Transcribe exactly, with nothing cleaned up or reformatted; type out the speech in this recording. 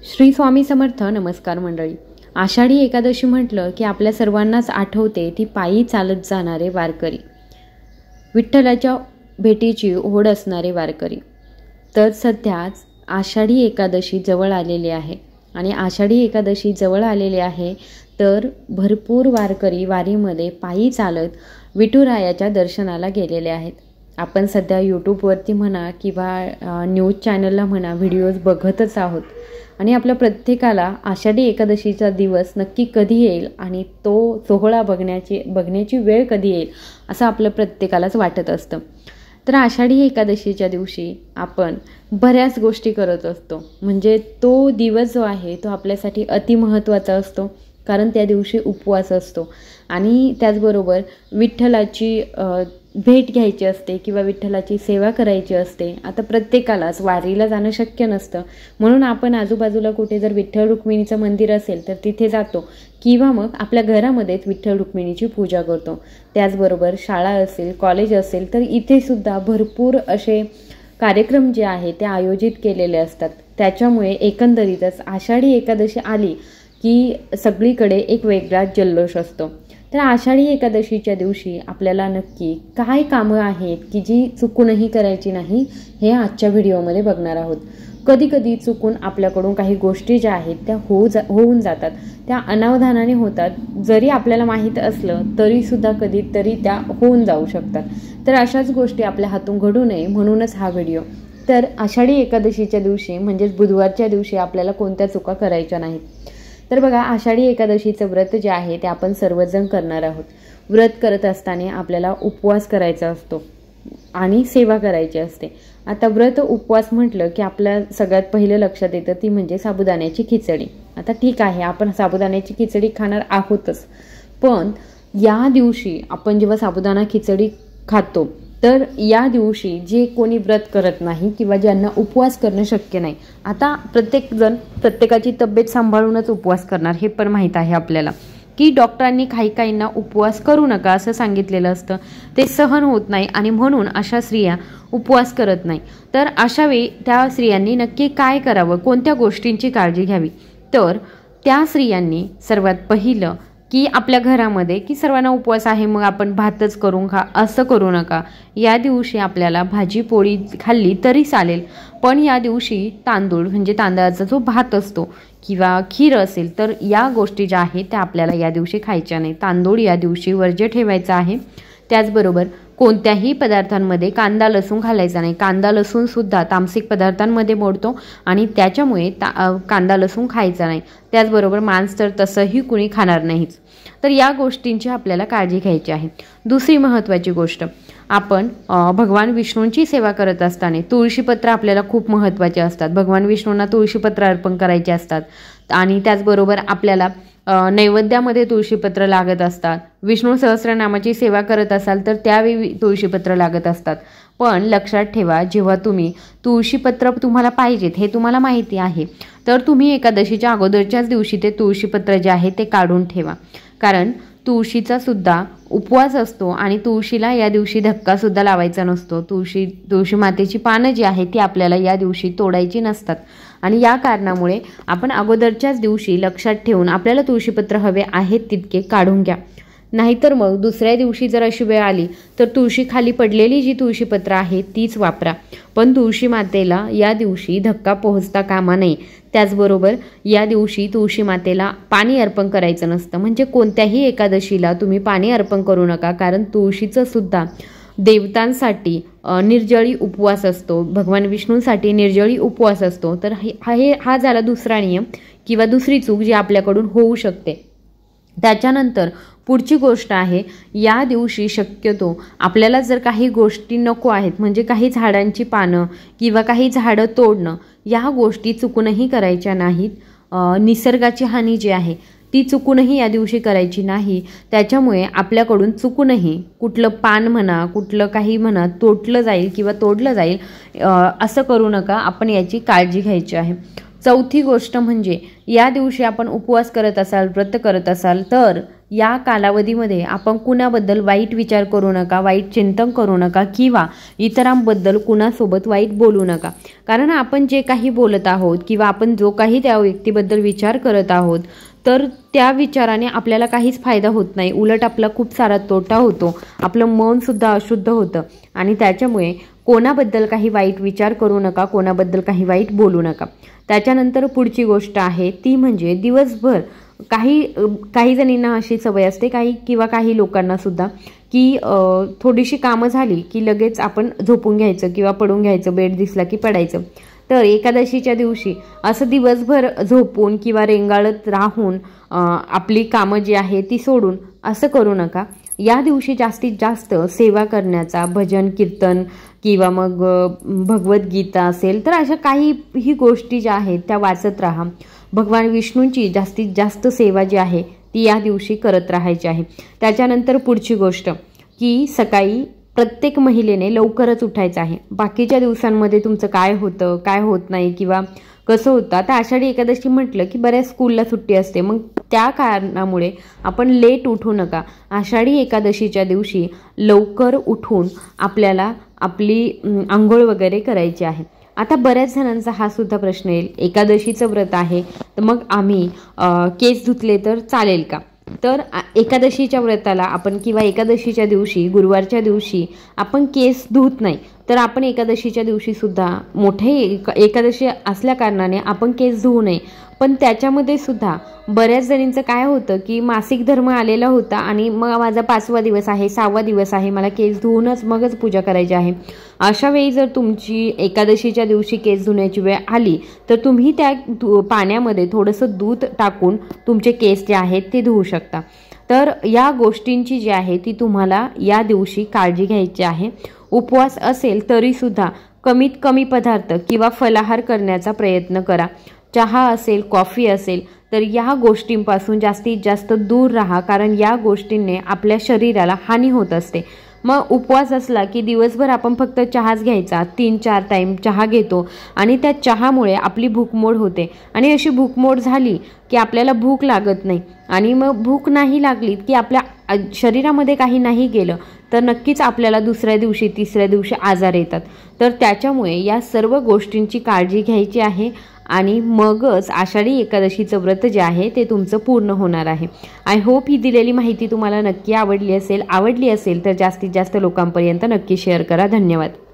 श्री स्वामी समर्थ. नमस्कार मंडळी. आषाढी एकादशी म्हटलं की आपल्या सर्वांनाच आठवते ती पायी चालत जाणारे वारकरी, विठ्ठलाच्या भेटीची ओढ असणारे वारकरी. तर सध्याच आषाढी एकादशी जवळ आलेली आहे आणि आषाढी एकादशी जवळ आलेली आहे तर भरपूर वारकरी वारीमध्ये पायी चालत विठुरायाच्या दर्शनाला गेलेले आहेत. आपण सध्या यूट्यूबवरती म्हणा किंवा न्यूज चॅनलला म्हणा व्हिडिओज बघतच आहोत आणि आपल्या प्रत्येकाला आषाढी एकादशीचा दिवस नक्की कधी येईल आणि तो सोहळा बघण्याची बघण्याची वेळ कधी येईल असं आपलं प्रत्येकालाच वाटत असतं. तर आषाढी एकादशीच्या दिवशी आपण बऱ्याच गोष्टी करत असतो. म्हणजे तो दिवस जो आहे तो आपल्यासाठी अतिमहत्त्वाचा असतो, कारण त्या दिवशी उपवास असतो आणि त्याचबरोबर विठ्ठलाची भेट घ्यायची असते किंवा विठ्ठलाची सेवा करायची असते. आता प्रत्येकालाच वारीला जाणं शक्य नसतं, म्हणून आपण आजूबाजूला कुठे जर विठ्ठल रुक्मिणीचं मंदिर असेल तर तिथे जातो किंवा मग आपल्या घरामध्येच विठ्ठल रुक्मिणीची पूजा करतो. त्याचबरोबर शाळा असेल, कॉलेज असेल तर इथे सुद्धा भरपूर असे कार्यक्रम जे आहे ते आयोजित केलेले असतात. त्याच्यामुळे एकंदरीतच आषाढी एकादशी आली की सगळीकडे एक वेगळा जल्लोष असतो. तर आषाढी एकादशीच्या दिवशी आपल्याला नक्की काय कामं आहेत की जी चुकूनही करायची नाही हे आजच्या व्हिडिओमध्ये बघणार आहोत. कधी कधी चुकून आपल्याकडून काही गोष्टी ज्या आहेत त्या होऊ जा होऊन जातात, त्या अनावधानाने होतात. जरी आपल्याला माहीत असलं तरीसुद्धा कधीतरी त्या होऊन जाऊ शकतात. तर अशाच गोष्टी आपल्या हातून घडू नये म्हणूनच हा व्हिडिओ. तर आषाढी एकादशीच्या दिवशी म्हणजेच बुधवारच्या दिवशी आपल्याला कोणत्या चुका करायच्या नाहीत. तर बघा, आषाढी एकादशीचं व्रत जे आहे ते आपण सर्वजण करणार आहोत. व्रत करत असताना आपल्याला उपवास करायचा असतो आणि सेवा करायची असते. आता व्रत उपवास म्हटलं की आपल्या सगळ्यात पहिलं लक्षात येतं ती म्हणजे साबुदाण्याची खिचडी. आता ठीक आहे, आपण साबुदाण्याची खिचडी खाणार आहोतच, पण या दिवशी आपण जेव्हा साबुदाणा खिचडी खातो तर या दिवशी जे कोणी व्रत करत नाही किंवा ज्यांना उपवास करणं शक्य नाही, आता प्रत्येकजण प्रत्येकाची तब्येत सांभाळूनच उपवास करणार हे पण माहीत आहे आपल्याला की डॉक्टरांनी काही काहींना उपवास करू नका असं सांगितलेलं असतं. ते सहन होत नाही आणि म्हणून अशा स्त्रिया उपवास करत नाही. तर अशावेळी त्या स्त्रियांनी नक्की काय करावं, कोणत्या गोष्टींची काळजी घ्यावी? तर त्या स्त्रियांनी सर्वात पहिलं की आपल्या घरामध्ये की सर्वांना उपवास आहे मग आपण भातच करून खा असं करू नका. या दिवशी आपल्याला भाजी पोळी खाल्ली तरी चालेल, पण या दिवशी तांदूळ म्हणजे तांदळाचा जो भात असतो किंवा खीर असेल तर या गोष्टी ज्या आहेत त्या आपल्याला या दिवशी खायच्या नाही. तांदूळ या दिवशी वर्ज्य ठेवायचा आहे. त्याचबरोबर कोणत्याही पदार्थांमध्ये कांदा लसूण घालायचा नाही. कांदा लसूण सुद्धा तामसिक पदार्थांमध्ये मोडतो आणि त्याच्यामुळे ता कांदा लसूण खायचा नाही. त्याचबरोबर मांस तर तसंही कुणी खाणार नाहीच. तर या गोष्टींची आपल्याला काळजी घ्यायची आहे. दुसरी महत्त्वाची गोष्ट, आपण भगवान विष्णूंची सेवा करत असताना तुळशीपत्र आपल्याला खूप महत्त्वाचे असतात. भगवान विष्णूंना तुळशीपत्र अर्पण करायचे असतात आणि त्याचबरोबर आपल्याला नैवेद्यामध्ये तुळशीपत्र लागत असतात. विष्णू सहस्रनामाची सेवा करत असाल तर त्यावेळी तुळशीपत्र लागत असतात. पण लक्षात ठेवा, जेव्हा तुम्ही तुळशीपत्र तुम्हाला पाहिजेत हे तुम्हाला माहिती आहे तर तुम्ही एकादशीच्या अगोदरच्याच दिवशी ते तुळशीपत्र जे आहे ते काढून ठेवा, कारण तुळशीचा सुद्धा उपवास असतो आणि तुळशीला या दिवशी धक्कासुद्धा लावायचा नसतो. तुळशी तुळशी मातेची पानं जी आहेत ती आपल्याला या दिवशी तोडायची नसतात आणि या कारणामुळे आपण अगोदरच्याच दिवशी लक्षात ठेवून आपल्याला तुळशीपत्र हवे आहेत तितके काढून घ्या. नाहीतर मग दुसऱ्या दिवशी जर अशी वेळ आली तर तुळशी खाली पडलेली जी तुळशीपत्र आहे तीच वापरा, पण तुळशी मातेला या दिवशी धक्का पोहोचता कामा नये. त्याचबरोबर या दिवशी तुळशी मातेला पाणी अर्पण करायचं नसतं. म्हणजे कोणत्याही एकादशीला तुम्ही पाणी अर्पण करू नका, कारण तुळशीचं सुद्धा देवतांसाठी निर्जळी उपवास असतो, भगवान विष्णूंसाठी निर्जळी उपवास असतो. तर हे हा झाला दुसरा नियम किंवा दुसरी चूक जी आपल्याकडून होऊ शकते. त्याच्यानंतर पुढची गोष्ट आहे, या दिवशी शक्यतो आपल्याला जर काही गोष्टी नको आहेत, म्हणजे काही झाडांची पानं किंवा काही झाडं तोडणं या गोष्टी चुकूनही करायच्या नाहीत. निसर्गाची हानी जी आहे ती चुकूनही या दिवशी करायची नाही. त्याच्यामुळे आपल्याकडून चुकूनही कुठलं पान म्हणा कुठलं काही म्हणा तोडलं जाईल किंवा तोडलं जाईल असं करू नका. आपण याची काळजी घ्यायची आहे. चौथी गोष्ट म्हणजे या दिवशी आपण उपवास करत असाल, व्रत करत असाल तर या कालावधीमध्ये आपण कुणाबद्दल वाईट विचार करू नका, वाईट चिंतन करू नका किंवा इतरांबद्दल कुणासोबत वाईट बोलू नका. कारण आपण जे काही बोलत आहोत किंवा आपण जो काही त्या व्यक्तीबद्दल विचार करत आहोत तर त्या विचाराने आपल्याला काहीच फायदा होत नाही, उलट आपला खूप सारा तोटा होतो, आपलं मनसुद्धा अशुद्ध होतं. आणि त्याच्यामुळे कोणाबद्दल काही वाईट विचार करू नका, कोणाबद्दल काही वाईट बोलू नका. त्याच्यानंतर पुढची गोष्ट आहे ती म्हणजे दिवसभर काही काही जणींना अशी सवय असते, काही किंवा काही लोकांनासुद्धा की थोडीशी कामं झाली की लगेच आपण झोपून घ्यायचं किंवा पडून घ्यायचं, बेड दिसला की पडायचं. तर एकादशीच्या दिवशी असं दिवसभर झोपून किंवा रेंगाळत राहून आपली कामं जी आहे ती सोडून असं करू नका. या दिवशी जास्तीत जास्त सेवा करण्याचा, भजन कीर्तन किंवा मग भगवद्गीता असेल तर अशा काहीही गोष्टी ज्या आहेत त्या वाचत राहा. भगवान विष्णूंची जास्तीत जास्त सेवा जी आहे ती या दिवशी करत राहायची आहे. त्याच्यानंतर पुढची गोष्ट की सकाळी प्रत्येक महिलेने लवकरच उठायचं आहे. बाकीच्या दिवसांमध्ये तुमचं काय होतं, काय होत नाही किंवा कसं होतं, आता आषाढी एकादशी म्हटलं की बऱ्याच स्कूलला सुट्टी असते, मग त्या कारणामुळे आपण लेट उठू नका. आषाढी एकादशीच्या दिवशी लवकर उठून आपल्याला आपली आंघोळ वगैरे करायची आहे. आता बऱ्याच जणांचा हा सुद्धा प्रश्न येईल, एकादशीचं व्रत आहे तर मग आम्ही केस धुतले तर चालेल का? तर एकादशीच्या व्रताला आपण किंवा एकादशीच्या दिवशी, गुरुवारच्या दिवशी आपण केस धुत नाही, तर आपण एकादशीच्या दिवशीसुद्धा मोठे एकादशी असल्या कारणाने आपण केस धुवू नये. पण त्याच्यामध्ये सुद्धा बऱ्याच जणींचं काय होतं की मासिक धर्म आलेला होता आणि मग माझा पाचवा दिवस आहे, सहावा दिवस आहे, मला केस धुवूनच मगच पूजा करायची आहे. अशा वेळी जर तुमची एकादशीच्या दिवशी केस धुण्याची वेळ आली तर तुम्ही त्या पाण्यामध्ये थोडंसं दूध टाकून तुमचे केस जे आहेत ते धुवू शकता. तर या गोष्टींची जी आहे ती तुम्हाला या दिवशी काळजी घ्यायची आहे. उपवास असेल तरीसुद्धा कमीत कमी पदार्थ किंवा फलाहार करण्याचा प्रयत्न करा. चहा असेल, कॉफी असेल तर या गोष्टींपासून जास्तीत जास्त दूर राहा, कारण या गोष्टींनी आपल्या शरीराला हानी होत असते. मग उपवास असला की दिवसभर आपण फक्त चहाच घ्यायचा, तीन चार टाईम चहा घेतो आणि त्या चहामुळे आपली भूकमोड होते आणि अशी भूकमोड झाली की आपल्याला भूक लागत नाही आणि मग भूक नाही लागली की आपल्या शरीरामध्ये काही नाही गेलं तर नक्कीच आपल्याला दुसऱ्या दिवशी, तिसऱ्या दिवशी आजार येतात. तर त्याच्यामुळे या सर्व गोष्टींची काळजी घ्यायची आहे आणि मगच आषाढी एकादशीचं व्रत जे आहे ते तुमचं पूर्ण होणार आहे. आय होप ही दिलेली माहिती तुम्हाला नक्की आवडली असेल. आवडली असेल तर जास्तीत जास्त लोकांपर्यंत नक्की शेअर करा. धन्यवाद.